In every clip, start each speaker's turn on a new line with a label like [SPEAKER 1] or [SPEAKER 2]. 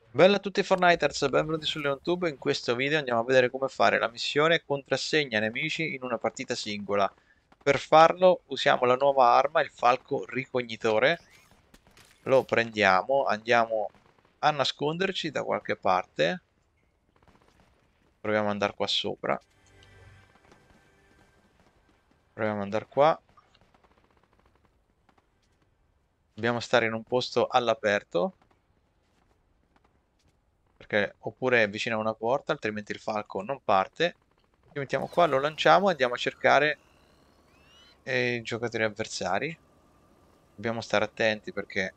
[SPEAKER 1] Bella a tutti i Fortniters, benvenuti su LeonTube. In questo video andiamo a vedere come fare la missione contrassegna nemici in una partita singola. Per farlo usiamo la nuova arma, il falco ricognitore. Lo prendiamo, andiamo a nasconderci da qualche parte. Proviamo ad andare qua sopra. Proviamo ad andare qua. Dobbiamo stare in un posto all'aperto, perché oppure è vicino a una porta, altrimenti il falco non parte. Ci mettiamo qua, lo lanciamo e andiamo a cercare i giocatori avversari. Dobbiamo stare attenti perché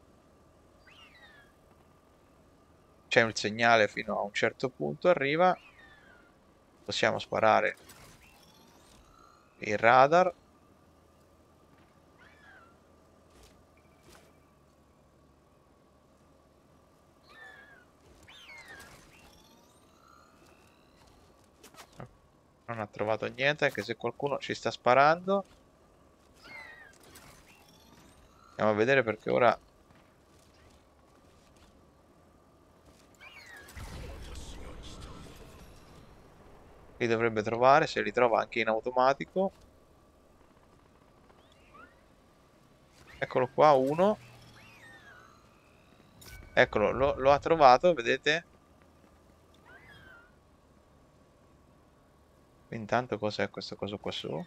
[SPEAKER 1] c'è un segnale fino a un certo punto, arriva, possiamo sparare il radar. Non ha trovato niente, anche se qualcuno ci sta sparando. Andiamo a vedere perché ora li dovrebbe trovare, se li trova anche in automatico. Eccolo qua, uno. Eccolo, lo ha trovato, vedete? Intanto cos'è questo coso qua su?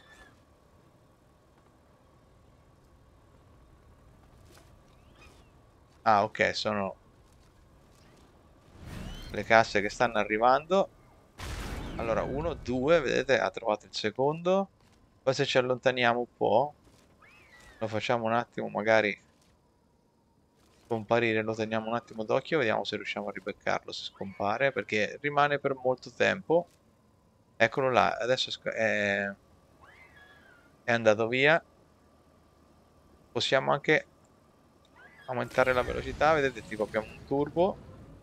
[SPEAKER 1] Ah, ok, sono le casse che stanno arrivando. Allora, uno, due, vedete, ha trovato il secondo. Poi se ci allontaniamo un po', lo facciamo un attimo magari comparire, lo teniamo un attimo d'occhio, vediamo se riusciamo a ribeccarlo, se scompare, perché rimane per molto tempo. Eccolo là, adesso è andato via. Possiamo anche aumentare la velocità, vedete, tipo abbiamo un turbo.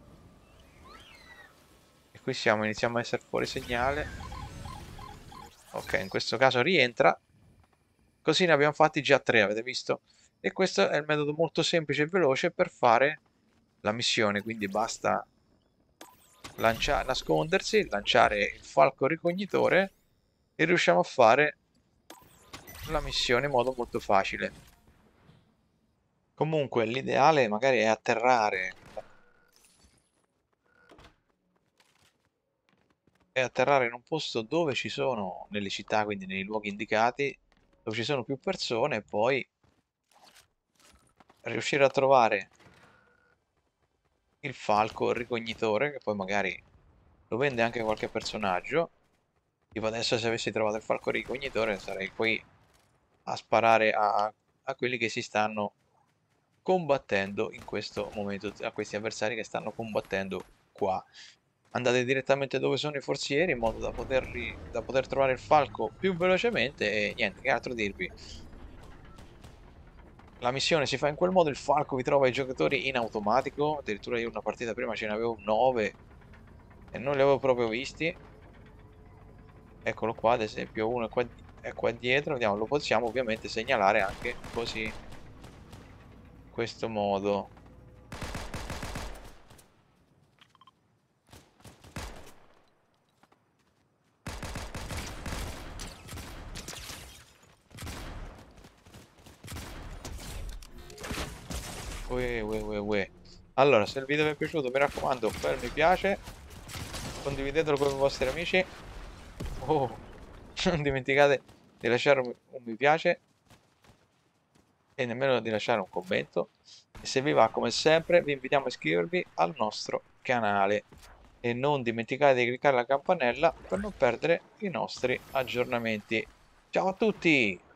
[SPEAKER 1] E qui siamo, iniziamo a essere fuori segnale. Ok, in questo caso rientra. Così ne abbiamo fatti già tre, avete visto? E questo è il metodo molto semplice e veloce per fare la missione, quindi basta nascondersi, lanciare il falco ricognitore e riusciamo a fare la missione in modo molto facile. Comunque l'ideale magari è atterrare in un posto dove ci sono, nelle città, quindi nei luoghi indicati, dove ci sono più persone e poi riuscire a trovare il falco ricognitore, che poi magari lo vende anche qualche personaggio. Tipo adesso se avessi trovato il falco ricognitore sarei qui a sparare a quelli che si stanno combattendo in questo momento, a questi avversari che stanno combattendo qua. Andate direttamente dove sono i forzieri in modo da poter trovare il falco più velocemente e niente, che altro dirvi. La missione si fa in quel modo, il falco vi trova i giocatori in automatico, addirittura io una partita prima ce ne avevo 9 e non li avevo proprio visti. Eccolo qua, ad esempio, uno è qua dietro, vediamo, lo possiamo ovviamente segnalare anche così, in questo modo. Uè, uè, uè, uè. Allora, se il video vi è piaciuto, mi raccomando, bel mi piace, condividetelo con i vostri amici. Oh, non dimenticate di lasciare un mi piace e nemmeno di lasciare un commento. E se vi va, come sempre, vi invitiamo a iscrivervi al nostro canale. E non dimenticate di cliccare la campanella per non perdere i nostri aggiornamenti. Ciao a tutti!